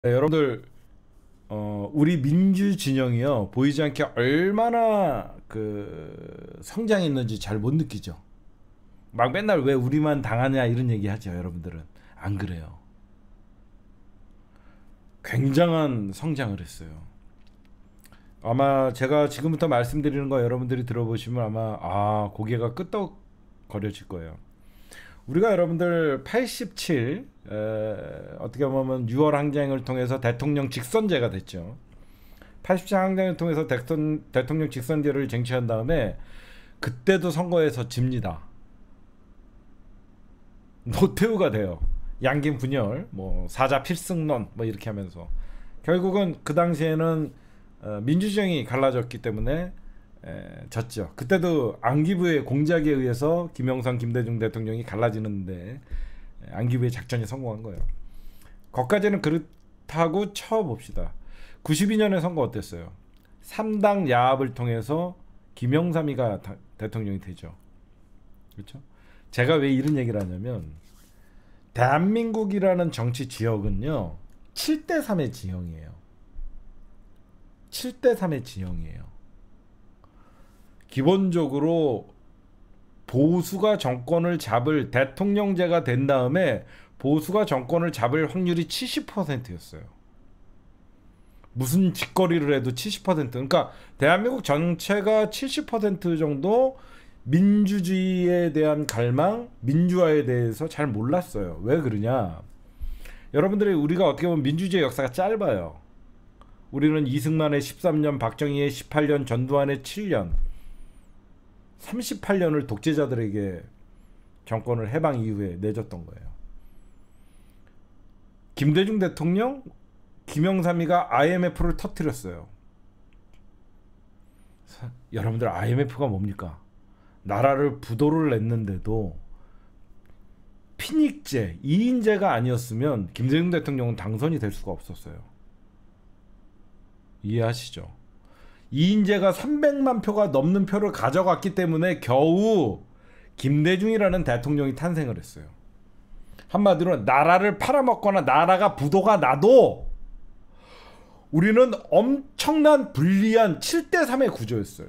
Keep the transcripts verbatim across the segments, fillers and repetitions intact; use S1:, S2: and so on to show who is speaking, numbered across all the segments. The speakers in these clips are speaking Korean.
S1: 네, 여러분들 어, 우리 민주 진영이요 보이지 않게 얼마나 그 성장했는지 잘 못 느끼죠. 막 맨날 왜 우리만 당하냐 이런 얘기 하죠. 여러분들은 안 그래요. 굉장한 성장을 했어요. 아마 제가 지금부터 말씀드리는 거 여러분들이 들어보시면 아마 아 고개가 끄덕거려질 거예요. 우리가 여러분들 팔십칠 에, 어떻게 보면 유월 항쟁을 통해서 대통령 직선제가 됐죠. 팔십칠 항쟁을 통해서 대선, 대통령 직선제를 쟁취한 다음에 그때도 선거에서 집니다. 노태우가 돼요. 양김 분열, 뭐 사자 필승론 뭐 이렇게 하면서 결국은 그 당시에는 어, 민주정이 갈라졌기 때문에 에, 졌죠. 그때도 안기부의 공작에 의해서 김영삼, 김대중 대통령이 갈라지는데 에, 안기부의 작전이 성공한 거예요. 거기까지는 그렇다고 쳐봅시다. 구십이 년에 선거 어땠어요? 삼 당 야합을 통해서 김영삼이가 다, 대통령이 되죠. 그렇죠? 제가 왜 이런 얘기를 하냐면 대한민국이라는 정치 지역은요 칠 대 삼의 지형이에요. 칠 대 삼의 지형이에요. 기본적으로 보수가 정권을 잡을 대통령제가 된 다음에 보수가 정권을 잡을 확률이 칠십 퍼센트였어요. 무슨 짓거리를 해도 칠십 퍼센트. 그러니까 대한민국 전체가 칠십 퍼센트 정도 민주주의에 대한 갈망, 민주화에 대해서 잘 몰랐어요. 왜 그러냐? 여러분들이 우리가 어떻게 보면 민주주의 역사가 짧아요. 우리는 이승만의 십삼 년, 박정희의 십팔 년, 전두환의 칠 년, 삼십팔 년을 독재자들에게 정권을 해방 이후에 내줬던 거예요. 김대중 대통령, 김영삼이가 아이엠에프를 터뜨렸어요. 여러분들 아이엠에프가 뭡니까? 나라를 부도를 냈는데도 피닉제, 이인제가 아니었으면 김대중 대통령은 당선이 될 수가 없었어요. 이해하시죠? 이인제가 삼백만 표가 넘는 표를 가져갔기 때문에 겨우 김대중이라는 대통령이 탄생을 했어요. 한마디로 나라를 팔아먹거나 나라가 부도가 나도 우리는 엄청난 불리한 칠 대 삼의 구조였어요.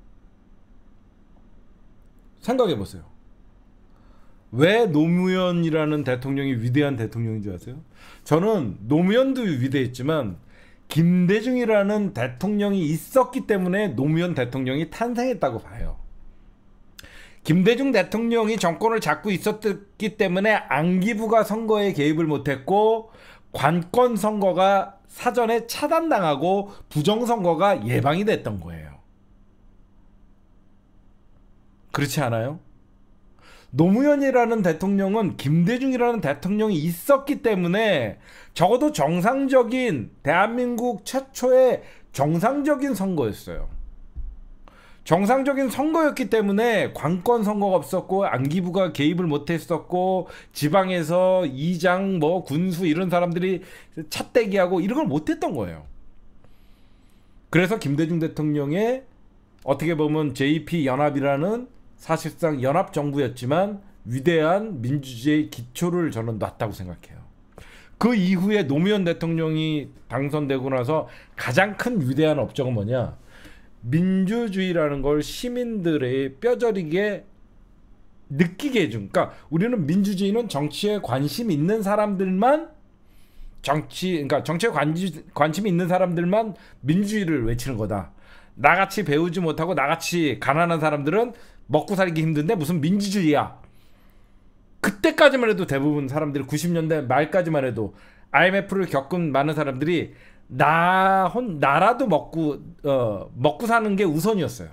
S1: 생각해보세요. 왜 노무현이라는 대통령이 위대한 대통령인 줄 아세요? 저는 노무현도 위대했지만 김대중이라는 대통령이 있었기 때문에 노무현 대통령이 탄생했다고 봐요. 김대중 대통령이 정권을 잡고 있었기 때문에 안기부가 선거에 개입을 못했고 관권 선거가 사전에 차단당하고 부정선거가 예방이 됐던 거예요. 그렇지 않아요? 노무현이라는 대통령은 김대중이라는 대통령이 있었기 때문에 적어도 정상적인 대한민국 최초의 정상적인 선거였어요. 정상적인 선거였기 때문에 관권 선거가 없었고 안기부가 개입을 못했었고 지방에서 이장 뭐 군수 이런 사람들이 찻대기하고 이런 걸 못했던 거예요. 그래서 김대중 대통령의 어떻게 보면 제이피 연합이라는 사실상 연합정부였지만 위대한 민주주의의 기초를 저는 놨다고 생각해요. 그 이후에 노무현 대통령이 당선되고 나서 가장 큰 위대한 업적은 뭐냐? 민주주의라는 걸 시민들의 뼈저리게 느끼게 해준. 그러니까 우리는 민주주의는 정치에 관심 있는 사람들만 정치, 그러니까 정치에 관지, 관심이 있는 사람들만 민주주의를 외치는 거다. 나같이 배우지 못하고 나같이 가난한 사람들은 먹고 살기 힘든데 무슨 민주주의야. 그때까지만 해도 대부분 사람들이 구십 년대 말까지만 해도 아이엠에프를 겪은 많은 사람들이 나 혼 나라도 먹고 어 먹고 사는 게 우선이었어요.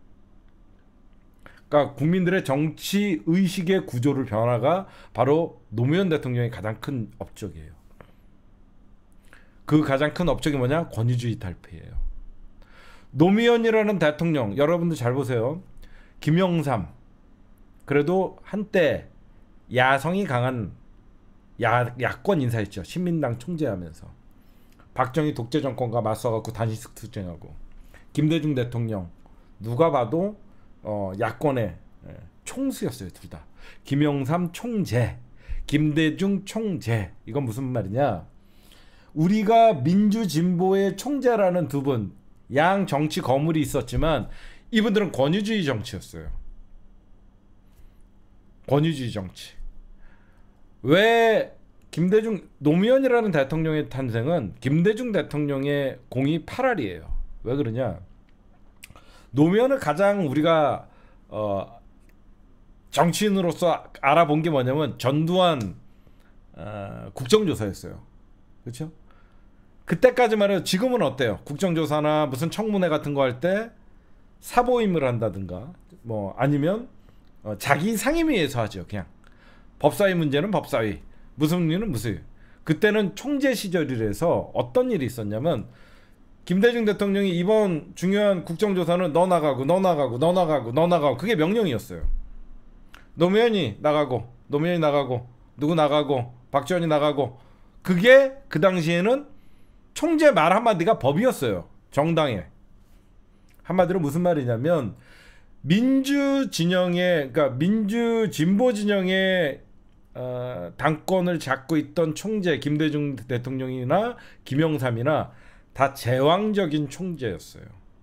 S1: 그러니까 국민들의 정치 의식의 구조를 변화가 바로 노무현 대통령의 가장 큰 업적이에요. 그 가장 큰 업적이 뭐냐? 권위주의 탈피예요. 노무현이라는 대통령 여러분들 잘 보세요. 김영삼 그래도 한때 야성이 강한 야, 야권 인사였죠. 신민당 총재하면서 박정희 독재 정권과 맞서갖고 단식 투쟁하고 김대중 대통령 누가 봐도 어, 야권의 총수였어요. 둘 다. 김영삼 총재, 김대중 총재. 이건 무슨 말이냐? 우리가 민주진보의 총재라는 두 분, 양 정치 거물이 있었지만 이분들은 권위주의 정치였어요. 권위주의 정치. 왜 김대중, 노무현이라는 대통령의 탄생은 김대중 대통령의 공이 팔 알이에요. 왜 그러냐? 노무현을 가장 우리가 어, 정치인으로서 알아본 게 뭐냐면 전두환 어, 국정조사였어요. 그렇죠? 그때까지만 해도 지금은 어때요? 국정조사나 무슨 청문회 같은 거 할 때 사보임을 한다든가 뭐 아니면 어, 자기 상임위에서 하죠. 그냥 법사위 문제는 법사위, 무슨 일은 무슨 일. 그때는 총재 시절이라서 어떤 일이 있었냐면 김대중 대통령이 이번 중요한 국정조사는 너 나가고 너 나가고 너 나가고 너 나가고 그게 명령이었어요. 노무현이 나가고 노무현이 나가고 누구 나가고 박지원이 나가고 그게 그 당시에는 총재 말 한마디가 법이었어요. 정당에. 한마디로 무슨 말이냐면 민주 진영의 그러니까 민주 진보 진영의 어, 당권을 잡고 있던 총재 김대중 대통령이나 김영삼이나 다 제왕적인 총재였어요.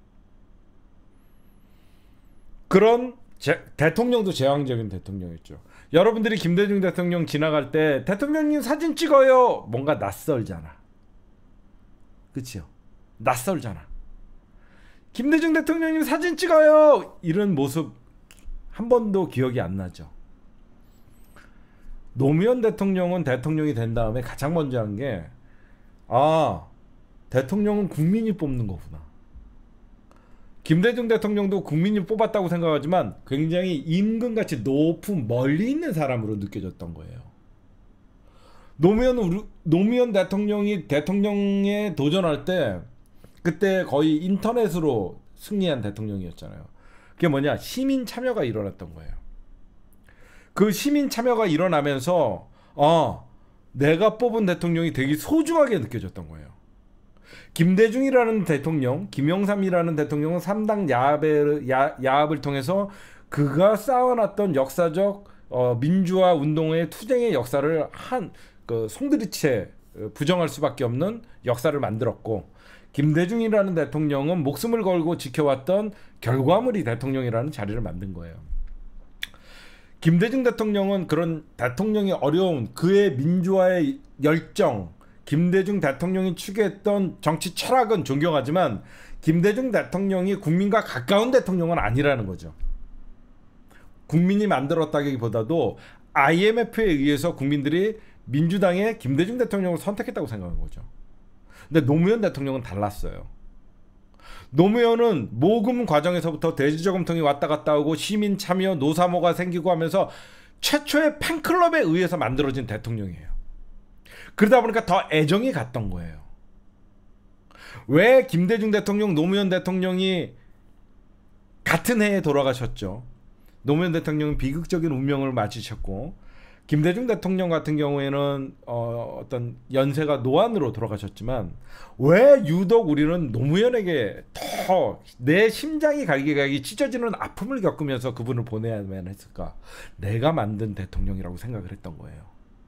S1: 그런 제, 대통령도 제왕적인 대통령이었죠. 여러분들이 김대중 대통령 지나갈 때 대통령님 사진 찍어요. 뭔가 낯설잖아. 그치요? 낯설잖아. 김대중 대통령님 사진 찍어요. 이런 모습 한 번도 기억이 안 나죠. 노무현 대통령은 대통령이 된 다음에 가장 먼저 한 게 아, 대통령은 국민이 뽑는 거구나. 김대중 대통령도 국민이 뽑았다고 생각하지만 굉장히 임금같이 높은 멀리 있는 사람으로 느껴졌던 거예요. 노무현, 노무현 대통령이 대통령에 도전할 때 그때 거의 인터넷으로 승리한 대통령이었잖아요. 그게 뭐냐? 시민 참여가 일어났던 거예요. 그 시민 참여가 일어나면서 어, 내가 뽑은 대통령이 되게 소중하게 느껴졌던 거예요. 김대중이라는 대통령, 김영삼이라는 대통령은 삼당 야합을, 야, 야합을 통해서 그가 쌓아놨던 역사적 어, 민주화 운동의 투쟁의 역사를 한 그 송두리째 부정할 수밖에 없는 역사를 만들었고, 김대중이라는 대통령은 목숨을 걸고 지켜왔던 결과물이 대통령이라는 자리를 만든 거예요. 김대중 대통령은 그런 대통령이 어려운 그의 민주화의 열정, 김대중 대통령이 추구했던 정치 철학은 존경하지만 김대중 대통령이 국민과 가까운 대통령은 아니라는 거죠. 국민이 만들었다기보다도 아이엠에프에 의해서 국민들이 민주당의 김대중 대통령을 선택했다고 생각한 거죠. 근데 노무현 대통령은 달랐어요. 노무현은 모금 과정에서부터 대지저금통이 왔다 갔다 오고 시민 참여 노사모가 생기고 하면서 최초의 팬클럽에 의해서 만들어진 대통령이에요. 그러다 보니까 더 애정이 갔던 거예요. 왜 김대중 대통령, 노무현 대통령이 같은 해에 돌아가셨죠. 노무현 대통령은 비극적인 운명을 맞으셨고, 김대중 대통령 같은 경우에는 어, 어떤 연세가 노안으로 돌아가셨지만 왜 유독 우리는 노무현에게 더 내 심장이 갈기갈기 찢어지는 아픔을 겪으면서 그분을 보내야만 했을까? 내가 만든 대통령이라고 생각을 했던 거예요.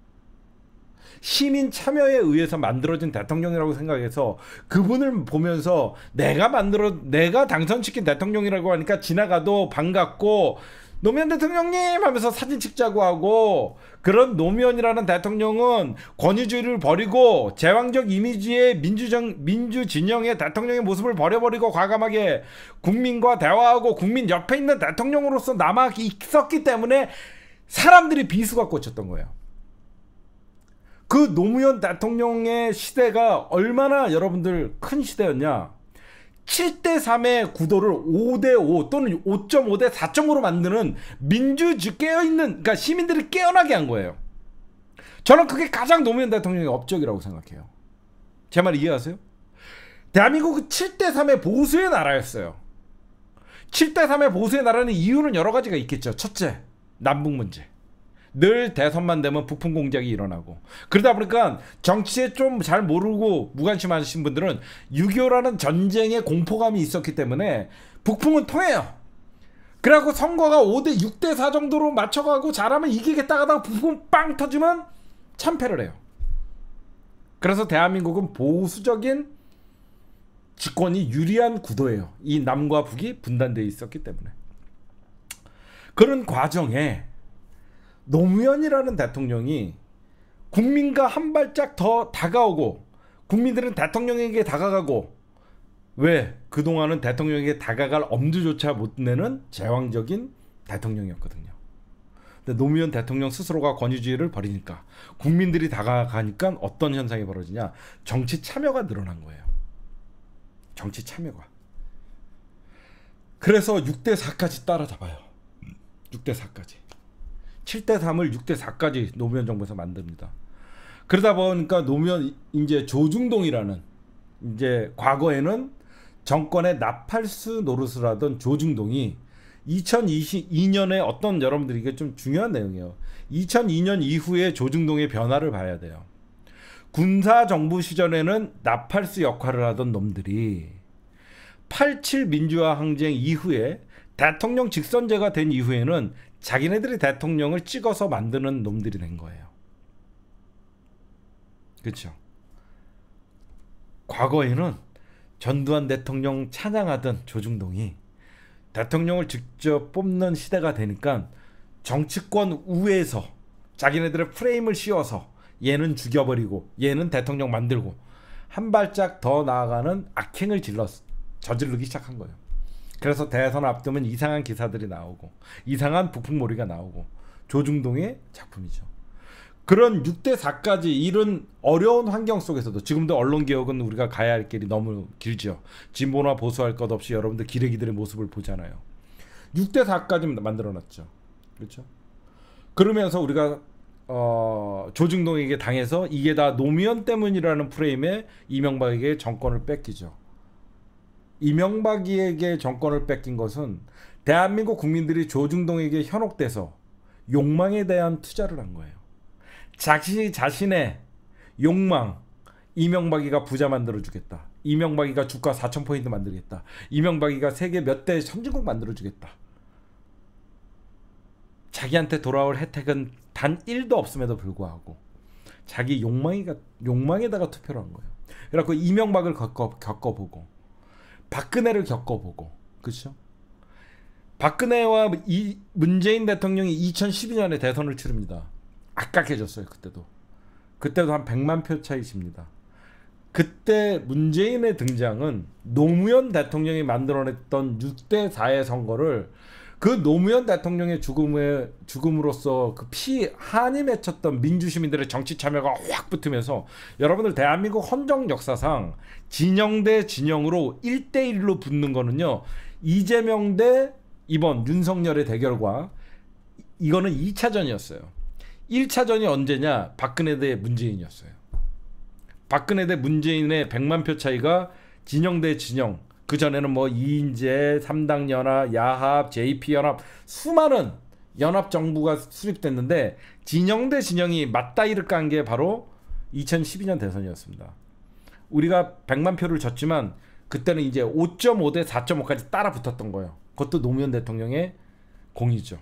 S1: 시민 참여에 의해서 만들어진 대통령이라고 생각해서 그분을 보면서 내가 만들어 내가 당선시킨 대통령이라고 하니까 지나가도 반갑고 노무현 대통령님 하면서 사진 찍자고 하고, 그런 노무현이라는 대통령은 권위주의를 버리고 제왕적 이미지의 민주정, 민주진영의 대통령의 모습을 버려버리고 과감하게 국민과 대화하고 국민 옆에 있는 대통령으로서 남아 있었기 때문에 사람들이 비수가 꽂혔던 거예요. 그 노무현 대통령의 시대가 얼마나 여러분들 큰 시대였냐. 칠 대 삼의 구도를 오 대 오 또는 오 점 오 대 사 점으로 만드는 민주주의 깨어있는, 그러니까 시민들이 깨어나게 한 거예요. 저는 그게 가장 노무현 대통령의 업적이라고 생각해요. 제 말 이해하세요? 대한민국은 칠 대 삼의 보수의 나라였어요. 칠 대 삼의 보수의 나라는 이유는 여러 가지가 있겠죠. 첫째, 남북 문제. 늘 대선만 되면 북풍 공작이 일어나고, 그러다 보니까 정치에 좀 잘 모르고 무관심하신 분들은 육이오라는 전쟁의 공포감이 있었기 때문에 북풍은 통해요. 그래갖고 선거가 오 대 육 대 사 정도로 맞춰가고 잘하면 이기겠다 하다가 북풍 빵 터지면 참패를 해요. 그래서 대한민국은 보수적인 집권이 유리한 구도예요. 이 남과 북이 분단되어 있었기 때문에. 그런 과정에 노무현이라는 대통령이 국민과 한 발짝 더 다가오고, 국민들은 대통령에게 다가가고, 왜? 그동안은 대통령에게 다가갈 엄두조차 못 내는 제왕적인 대통령이었거든요. 근데 노무현 대통령 스스로가 권위주의를 버리니까, 국민들이 다가가니까 어떤 현상이 벌어지냐? 정치 참여가 늘어난 거예요. 정치 참여가. 그래서 육 대 사까지 따라잡아요. 육 대 사까지. 칠 대 삼을 육 대 사까지 노무현 정부에서 만듭니다. 그러다 보니까 노무현 이제 조중동이라는, 이제 과거에는 정권의 나팔수 노릇을 하던 조중동이 이천이십이 년에 어떤, 여러분들이 이게 좀 중요한 내용이에요. 이천이 년 이후에 조중동의 변화를 봐야 돼요. 군사 정부 시절에는 나팔수 역할을 하던 놈들이 팔십칠 민주화 항쟁 이후에 대통령 직선제가 된 이후에는 자기네들이 대통령을 찍어서 만드는 놈들이 된 거예요. 그렇죠? 과거에는 전두환 대통령 찬양하던 조중동이 대통령을 직접 뽑는 시대가 되니까 정치권 우에서 자기네들의 프레임을 씌워서 얘는 죽여버리고 얘는 대통령 만들고 한 발짝 더 나아가는 악행을 질러 저지르기 시작한 거예요. 그래서 대선 앞두면 이상한 기사들이 나오고 이상한 북풍몰이가 나오고, 조중동의 작품이죠. 그런 육 대 사까지 이런 어려운 환경 속에서도, 지금도 언론개혁은 우리가 가야 할 길이 너무 길죠. 진보나 보수할 것 없이 여러분들 기레기들의 모습을 보잖아요. 육 대 사까지 만들어놨죠. 그렇죠? 그러면서 우리가 어, 조중동에게 당해서 이게 다 노무현 때문이라는 프레임에 이명박에게 정권을 뺏기죠. 이명박에게 정권을 뺏긴 것은 대한민국 국민들이 조중동에게 현혹돼서 욕망에 대한 투자를 한 거예요. 자기 자신의 욕망, 이명박이가 부자 만들어주겠다, 이명박이가 주가 사천 포인트 만들겠다, 이명박이가 세계 몇 대 선진국 만들어주겠다. 자기한테 돌아올 혜택은 단 일도 없음에도 불구하고 자기 욕망이가, 욕망에다가 투표를 한 거예요. 그래갖고 이명박을 겪어, 겪어보고 박근혜를 겪어보고, 그렇죠? 박근혜와 이 문재인 대통령이 이천십이 년에 대선을 치릅니다. 아깝게졌어요. 그때도 그때도 한 백만 표 차이십니다. 그때 문재인의 등장은 노무현 대통령이 만들어냈던 육 대 사의 선거를, 그 노무현 대통령의 죽음에, 죽음으로써 그 피 한이 맺혔던 민주시민들의 정치 참여가 확 붙으면서, 여러분들 대한민국 헌정 역사상 진영 대 진영으로 일 대 일로 붙는 거는요, 이재명 대 이번 윤석열의 대결과, 이거는 이 차전이었어요. 일 차전이 언제냐? 박근혜 대 문재인이었어요. 박근혜 대 문재인의 백만 표 차이가 진영 대 진영. 그 전에는 뭐 이인재, 삼당연합, 야합, 제이피연합, 수많은 연합 정부가 수립됐는데 진영 대 진영이 맞다이를 깐 게 바로 이천십이 년 대선이었습니다. 우리가 백만 표를 졌지만 그때는 이제 오 점 오 대 사 점 오까지 따라 붙었던 거예요. 그것도 노무현 대통령의 공이죠.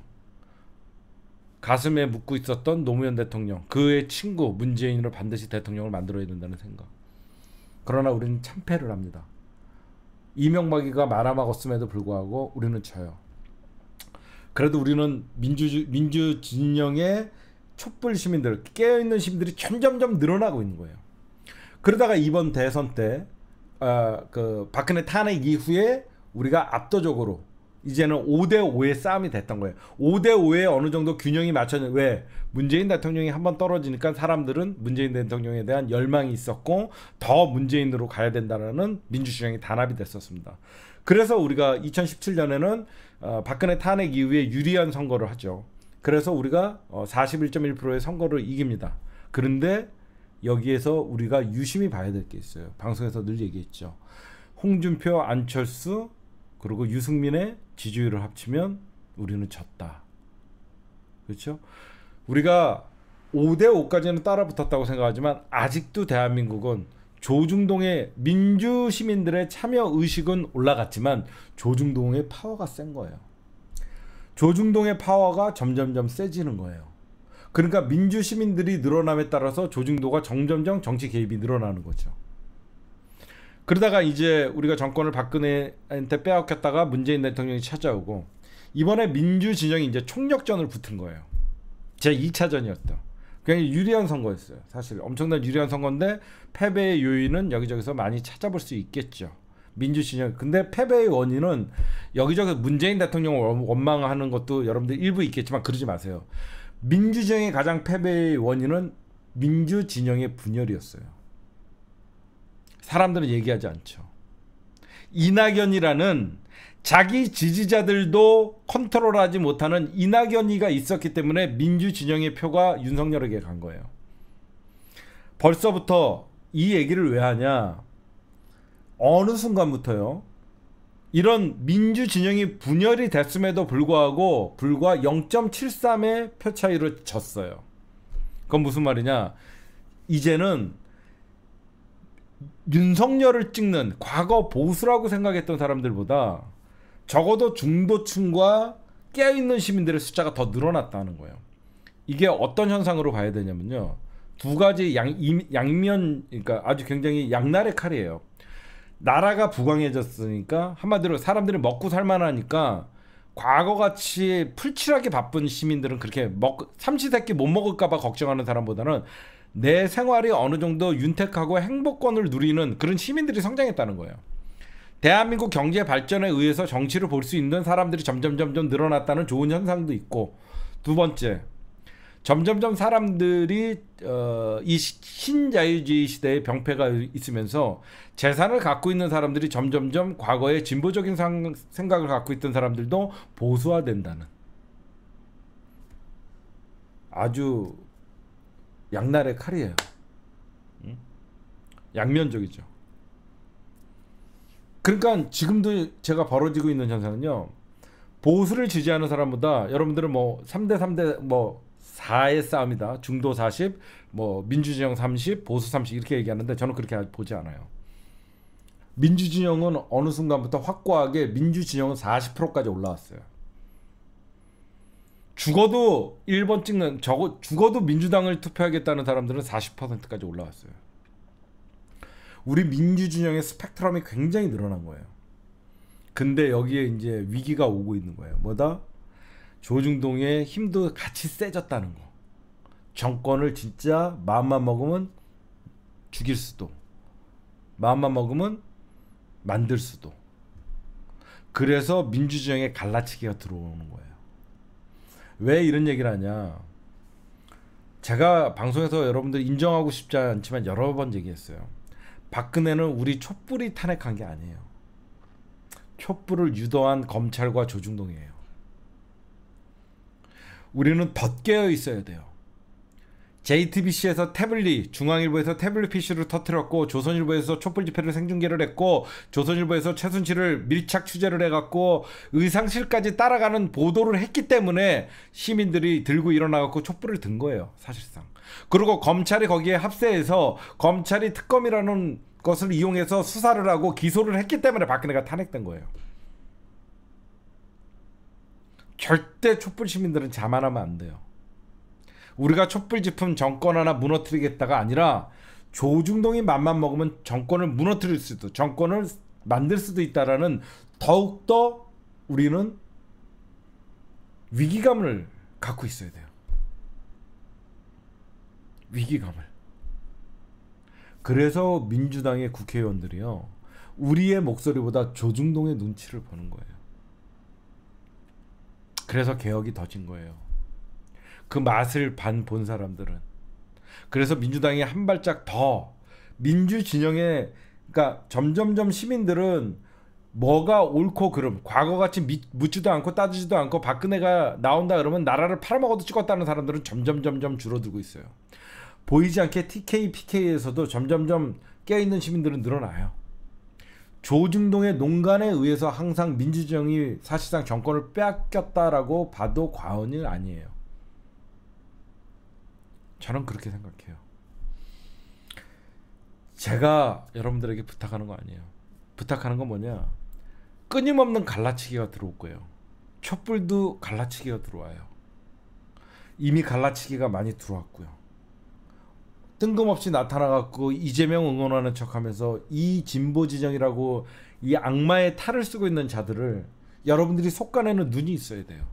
S1: 가슴에 묻고 있었던 노무현 대통령, 그의 친구 문재인으로 반드시 대통령을 만들어야 된다는 생각. 그러나 우리는 참패를 합니다. 이명박이가 말아먹었음에도 불구하고 우리는 져요. 그래도 우리는 민주, 민주 진영의 촛불 시민들, 깨어있는 시민들이 점점점 늘어나고 있는 거예요. 그러다가 이번 대선 때 어, 그 박근혜 탄핵 이후에 우리가 압도적으로 이제는 오 대 오의 싸움이 됐던 거예요. 오 대 오에 어느 정도 균형이 맞춰진, 왜? 문재인 대통령이 한번 떨어지니까 사람들은 문재인 대통령에 대한 열망이 있었고 더 문재인으로 가야 된다는 민주주의이 단합이 됐었습니다. 그래서 우리가 이천십칠 년에는 어, 박근혜 탄핵 이후에 유리한 선거를 하죠. 그래서 우리가 어, 사십일 점 일 퍼센트의 선거를 이깁니다. 그런데 여기에서 우리가 유심히 봐야 될 게 있어요. 방송에서 늘 얘기했죠. 홍준표, 안철수 그리고 유승민의 지지율을 합치면 우리는 졌다. 그렇죠? 우리가 오 대 오까지는 따라 붙었다고 생각하지만 아직도 대한민국은 조중동의 민주 시민들의 참여 의식은 올라갔지만 조중동의 파워가 센 거예요. 조중동의 파워가 점점점 세지는 거예요. 그러니까 민주 시민들이 늘어남에 따라서 조중도가 점점점 정치 개입이 늘어나는 거죠. 그러다가 이제 우리가 정권을 박근혜한테 빼앗겼다가 문재인 대통령이 찾아오고 이번에 민주 진영이 이제 총력전을 붙은 거예요. 제이 차전이었다. 굉장히 유리한 선거였어요. 사실 엄청난 유리한 선거인데 패배의 요인은 여기저기서 많이 찾아볼 수 있겠죠. 민주 진영. 근데 패배의 원인은 여기저기 문재인 대통령을 원망하는 것도 여러분들 일부 있겠지만 그러지 마세요. 민주 진영의 가장 패배의 원인은 민주 진영의 분열이었어요. 사람들은 얘기하지 않죠. 이낙연이라는 자기 지지자들도 컨트롤하지 못하는 이낙연이가 있었기 때문에 민주 진영의 표가 윤석열에게 간 거예요. 벌써부터 이 얘기를 왜 하냐? 어느 순간부터요. 이런 민주 진영이 분열이 됐음에도 불구하고 불과 영 점 칠삼의 표 차이로 졌어요. 그건 무슨 말이냐? 이제는 윤석열을 찍는 과거 보수라고 생각했던 사람들보다 적어도 중도층과 깨어있는 시민들의 숫자가 더 늘어났다는 거예요. 이게 어떤 현상으로 봐야 되냐면요. 두 가지 양, 양면, 그러니까 아주 굉장히 양날의 칼이에요. 나라가 부강해졌으니까 한마디로 사람들이 먹고 살만하니까 과거같이 풀칠하게 바쁜 시민들은 그렇게 먹, 삼시세끼 못 먹을까봐 걱정하는 사람보다는 내 생활이 어느 정도 윤택하고 행복권을 누리는 그런 시민들이 성장했다는 거예요. 대한민국 경제 발전에 의해서 정치를 볼 수 있는 사람들이 점점 점점 늘어났다는 좋은 현상도 있고, 두 번째, 점점점 사람들이 어, 이 신자유주의 시대의 병폐가 있으면서 재산을 갖고 있는 사람들이 점점점 과거의 진보적인 상, 생각을 갖고 있던 사람들도 보수화된다는 아주 양날의 칼이에요. 응? 양면적이죠. 그러니까 지금도 제가 벌어지고 있는 현상은요, 보수를 지지하는 사람보다 여러분들은 뭐 삼 대 삼 대 뭐 사의 싸움이다, 중도 사십, 뭐 민주진영 삼십, 보수 삼십 이렇게 얘기하는데 저는 그렇게 보지 않아요. 민주진영은 어느 순간부터 확고하게 민주진영은 사십 퍼센트까지 올라왔어요. 죽어도 일 번 찍는, 저거 죽어도 민주당을 투표하겠다는 사람들은 사십 퍼센트까지 올라왔어요. 우리 민주진영의 스펙트럼이 굉장히 늘어난 거예요. 근데 여기에 이제 위기가 오고 있는 거예요. 뭐다? 조중동의 힘도 같이 세졌다는 거. 정권을 진짜 마음만 먹으면 죽일 수도, 마음만 먹으면 만들 수도. 그래서 민주진영의 갈라치기가 들어오는 거예요. 왜 이런 얘기를 하냐? 제가 방송에서 여러분들 인정하고 싶지 않지만 여러 번 얘기했어요. 박근혜는 우리 촛불이 탄핵한 게 아니에요. 촛불을 유도한 검찰과 조중동이에요. 우리는 덧깨어 있어야 돼요. 제이티비씨에서 태블릿, 중앙일보에서 태블릿 피씨를 터뜨렸고, 조선일보에서 촛불 집회를 생중계를 했고, 조선일보에서 최순실을 밀착 취재를 해갖고 의상실까지 따라가는 보도를 했기 때문에 시민들이 들고 일어나갖고 촛불을 든 거예요, 사실상. 그리고 검찰이 거기에 합세해서 검찰이 특검이라는 것을 이용해서 수사를 하고 기소를 했기 때문에 박근혜가 탄핵된 거예요. 절대 촛불 시민들은 자만하면 안 돼요. 우리가 촛불 집은 정권 하나 무너뜨리겠다가 아니라 조중동이 맘만 먹으면 정권을 무너뜨릴 수도, 정권을 만들 수도 있다라는 더욱더 우리는 위기감을 갖고 있어야 돼요. 위기감을. 그래서 민주당의 국회의원들이요, 우리의 목소리보다 조중동의 눈치를 보는 거예요. 그래서 개혁이 더진 거예요. 그 맛을 반 본 사람들은. 그래서 민주당이 한 발짝 더 민주 진영에, 그러니까 점점점 시민들은 뭐가 옳고 그름, 과거같이 묻지도 않고 따지지도 않고 박근혜가 나온다 그러면 나라를 팔아먹어도 찍었다는 사람들은 점점 점점 줄어들고 있어요. 보이지 않게 티케이, 피케이에서도 점점점 깨어있는 시민들은 늘어나요. 조중동의 농간에 의해서 항상 민주진영이 사실상 정권을 빼앗겼다라고 봐도 과언이 아니에요. 저는 그렇게 생각해요. 제가 여러분들에게 부탁하는 거 아니에요. 부탁하는 건 뭐냐? 끊임없는 갈라치기가 들어올 거예요. 촛불도 갈라치기가 들어와요. 이미 갈라치기가 많이 들어왔고요. 뜬금없이 나타나갖고 이재명 응원하는 척하면서 이 진보 진영이라고 이 악마의 탈을 쓰고 있는 자들을 여러분들이 속아내는 눈이 있어야 돼요.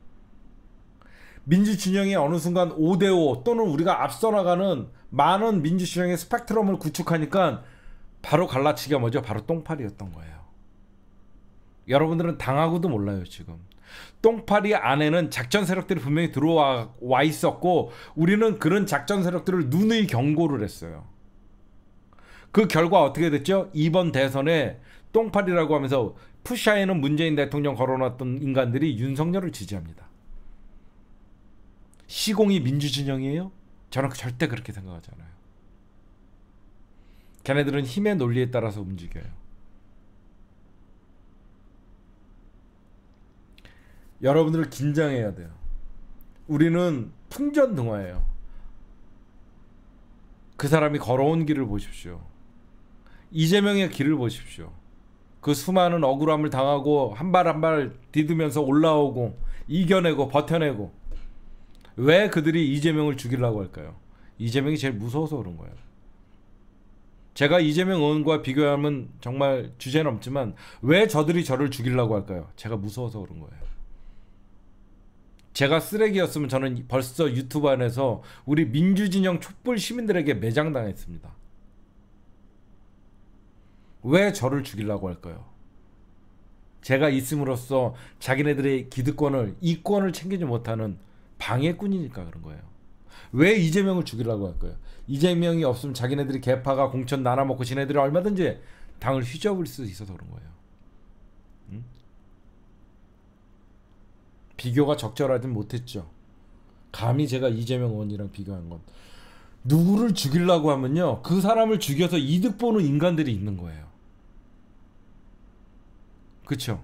S1: 민주진영이 어느 순간 오 대 오 또는 우리가 앞서 나가는 많은 민주진영의 스펙트럼을 구축하니까 바로 갈라치기가 뭐죠? 바로 똥파리였던 거예요. 여러분들은 당하고도 몰라요. 지금 똥파리 안에는 작전 세력들이 분명히 들어와 와 있었고 우리는 그런 작전 세력들을 누누이 경고를 했어요. 그 결과 어떻게 됐죠? 이번 대선에 똥파리라고 하면서 푸샤에는 문재인 대통령 걸어놨던 인간들이 윤석열을 지지합니다. 시공이 민주진영이에요? 저는 절대 그렇게 생각하지 않아요. 걔네들은 힘의 논리에 따라서 움직여요. 여러분들 긴장해야 돼요. 우리는 풍전등화예요. 그 사람이 걸어온 길을 보십시오. 이재명의 길을 보십시오. 그 수많은 억울함을 당하고 한 발 한 발 디디면서 올라오고 이겨내고 버텨내고 왜 그들이 이재명을 죽이려고 할까요? 이재명이 제일 무서워서 그런 거예요. 제가 이재명 의원과 비교하면 정말 주제는 없지만 왜 저들이 저를 죽이려고 할까요? 제가 무서워서 그런 거예요. 제가 쓰레기였으면 저는 벌써 유튜브 안에서 우리 민주진영 촛불 시민들에게 매장당했습니다. 왜 저를 죽이려고 할까요? 제가 있음으로써 자기네들의 기득권을 이권을 챙기지 못하는 방해꾼이니까 그런 거예요. 왜 이재명을 죽이려고 할까요? 이재명이 없으면 자기네들이 개파가 공천 나눠먹고 지네들이 얼마든지 당을 휘저을 수 있어서 그런 거예요. 응? 비교가 적절하진 못했죠. 감히 제가 이재명 의원이랑 비교한 건 누구를 죽이려고 하면요 그 사람을 죽여서 이득 보는 인간들이 있는 거예요. 그쵸?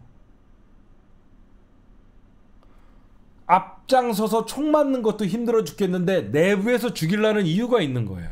S1: 앞장서서 총 맞는 것도 힘들어 죽겠는데 내부에서 죽이려는 이유가 있는 거예요.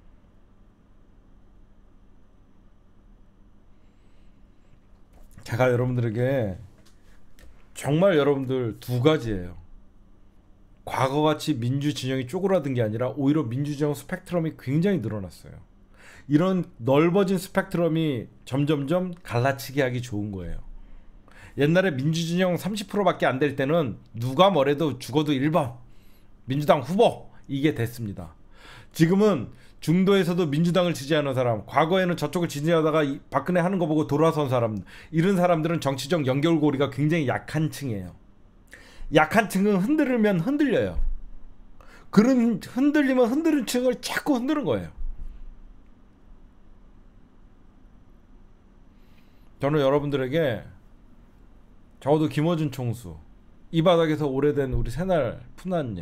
S1: 제가 여러분들에게 정말 여러분들 두 가지예요. 과거같이 민주진영이 쪼그라든 게 아니라 오히려 민주진영 스펙트럼이 굉장히 늘어났어요. 이런 넓어진 스펙트럼이 점점점 갈라치기 하기 좋은 거예요. 옛날에 민주진영 삼십 퍼센트밖에 안 될 때는 누가 뭐래도 죽어도 일 번 민주당 후보 이게 됐습니다. 지금은 중도에서도 민주당을 지지하는 사람, 과거에는 저쪽을 지지하다가 박근혜 하는 거 보고 돌아선 사람, 이런 사람들은 정치적 연결고리가 굉장히 약한 층이에요. 약한 층은 흔들면 흔들려요. 그런 흔들리면 흔드는 층을 자꾸 흔드는 거예요. 저는 여러분들에게 적어도 김어준 총수, 이 바닥에서 오래된 우리 새날 푸나님,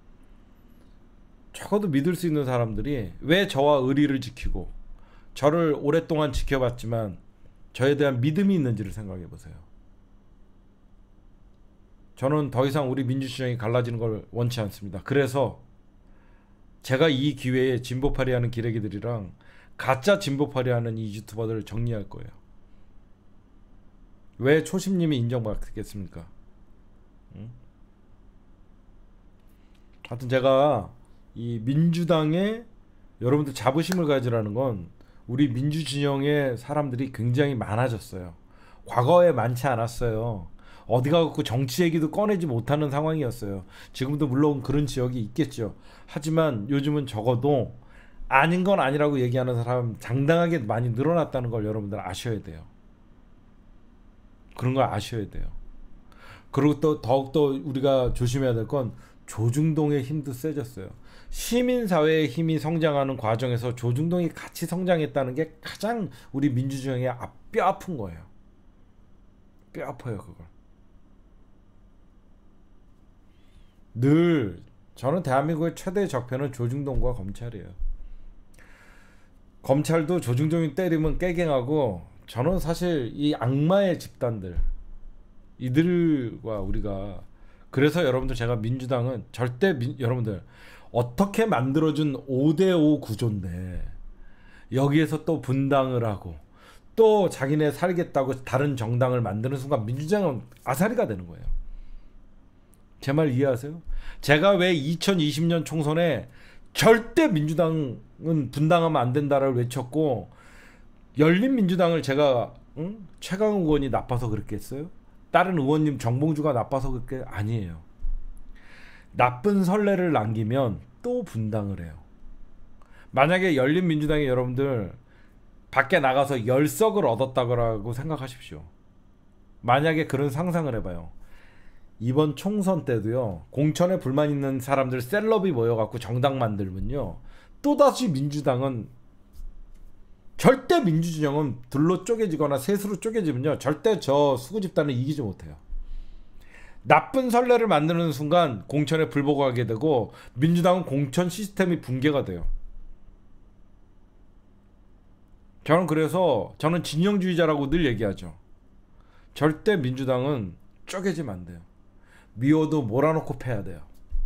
S1: 적어도 믿을 수 있는 사람들이 왜 저와 의리를 지키고 저를 오랫동안 지켜봤지만 저에 대한 믿음이 있는지를 생각해 보세요. 저는 더 이상 우리 민주진영이 갈라지는 걸 원치 않습니다. 그래서 제가 이 기회에 진보파리 하는 기레기들이랑 가짜 진보파리 하는 이 유튜버들을 정리할 거예요. 왜 초심님이 인정받겠습니까? 응? 하여튼 제가 이 민주당에 여러분들 자부심을 가지라는 건 우리 민주진영의 사람들이 굉장히 많아졌어요. 과거에 많지 않았어요. 어디 가고 정치 얘기도 꺼내지 못하는 상황이었어요. 지금도 물론 그런 지역이 있겠죠. 하지만 요즘은 적어도 아닌 건 아니라고 얘기하는 사람 장당하게 많이 늘어났다는 걸 여러분들 아셔야 돼요. 그런 걸 아셔야 돼요. 그리고 또 더욱더 우리가 조심해야 될 건 조중동의 힘도 세졌어요. 시민사회의 힘이 성장하는 과정에서 조중동이 같이 성장했다는 게 가장 우리 민주주의의 뼈 아픈 거예요. 뼈 아파요 그걸. 늘 저는 대한민국의 최대 적폐는 조중동과 검찰이에요. 검찰도 조중동이 때리면 깨갱하고 저는 사실 이 악마의 집단들 이들과 우리가 그래서 여러분들 제가 민주당은 절대 민, 여러분들 어떻게 만들어준 오 대 오 구조인데 여기에서 또 분당을 하고 또 자기네 살겠다고 다른 정당을 만드는 순간 민주당은 아사리가 되는 거예요. 제 말 이해하세요? 제가 왜 이천이십 년 총선에 절대 민주당은 분당하면 안 된다를 외쳤고 열린민주당을 제가 응? 최강욱 의원이 나빠서 그랬겠어요? 다른 의원님 정봉주가 나빠서 그렇게 아니에요. 나쁜 선례를 남기면 또 분당을 해요. 만약에 열린민주당이 여러분들 밖에 나가서 열석을 얻었다고 생각하십시오. 만약에 그런 상상을 해봐요. 이번 총선 때도요, 공천에 불만 있는 사람들 셀럽이 모여갖고 정당 만들면요, 또다시 민주당은 절대 민주진영은 둘로 쪼개지거나 셋으로 쪼개지면요, 절대 저 수구 집단을 이기지 못해요. 나쁜 선례를 만드는 순간 공천에 불복하게 되고 민주당은 공천 시스템이 붕괴가 돼요. 저는 그래서 저는 진영주의자라고 늘 얘기하죠. 절대 민주당은 쪼개지면 안 돼요. 미워도 몰아놓고 패야 돼요.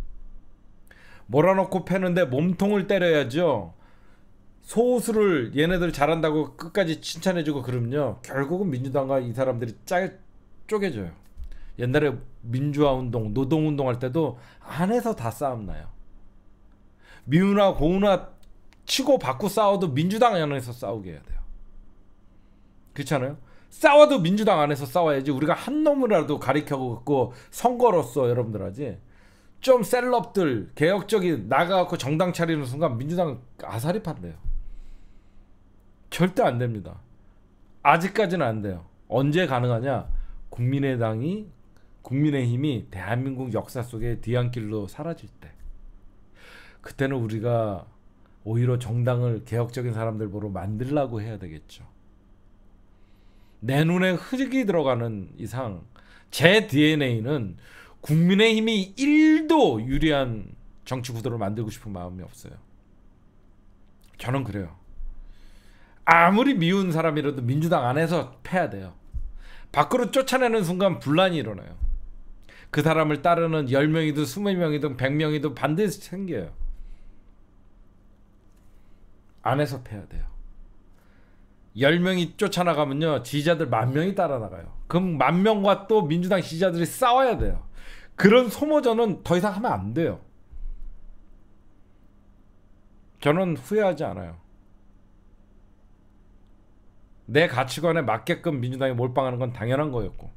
S1: 몰아놓고 패는데 몸통을 때려야죠. 소수를 얘네들 잘한다고 끝까지 칭찬해주고 그러면요, 결국은 민주당과 이 사람들이 짜 쪼개져요. 옛날에 민주화운동, 노동운동 할 때도 안에서 다 싸움 나요. 미우나 고우나 치고 받고 싸워도 민주당 안에서 싸우게 해야 돼요. 그렇잖아요? 싸워도 민주당 안에서 싸워야지. 우리가 한 놈이라도 가리켜갖고 선거로서 여러분들 하지. 좀 셀럽들 개혁적인 나가갖고 정당 차리는 순간 민주당 아사리 판대요. 절대 안 됩니다. 아직까지는 안 돼요. 언제 가능하냐? 국민의당이 국민의힘이 대한민국 역사 속에 뒤안길로 사라질 때, 그때는 우리가 오히려 정당을 개혁적인 사람들 보러 만들라고 해야 되겠죠. 내 눈에 흙이 들어가는 이상 제 디엔에이는 국민의힘이 일도 유리한 정치 구도를 만들고 싶은 마음이 없어요. 저는 그래요. 아무리 미운 사람이라도 민주당 안에서 패야 돼요. 밖으로 쫓아내는 순간 분란이 일어나요. 그 사람을 따르는 열 명이든 이십 명이든 백 명이든 반드시 생겨요. 안에서 패야 돼요. 열 명이 쫓아나가면요, 지지자들 만 명이 따라 나가요. 그럼 만 명과 또 민주당 지지자들이 싸워야 돼요. 그런 소모전은 더 이상 하면 안 돼요. 저는 후회하지 않아요. 내 가치관에 맞게끔 민주당이 몰빵하는 건 당연한 거였고,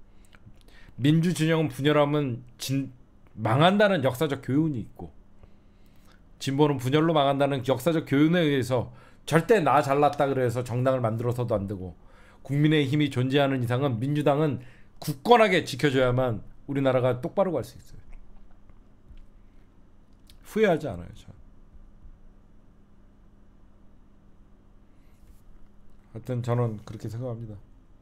S1: 민주진영은 분열하면 진, 망한다는 역사적 교훈이 있고, 진보는 분열로 망한다는 역사적 교훈에 의해서 절대 나 잘났다 그래서 정당을 만들어서도 안 되고, 국민의 힘이 존재하는 이상은 민주당은 굳건하게 지켜줘야만 우리나라가 똑바로 갈 수 있어요. 후회하지 않아요. 저. 하여튼 저는 그렇게 생각합니다.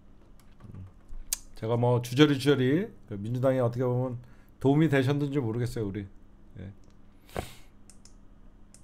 S1: 제가 뭐 주저리 주저리 민주당이 어떻게 보면 도움이 되셨는지 모르겠어요, 우리. 예.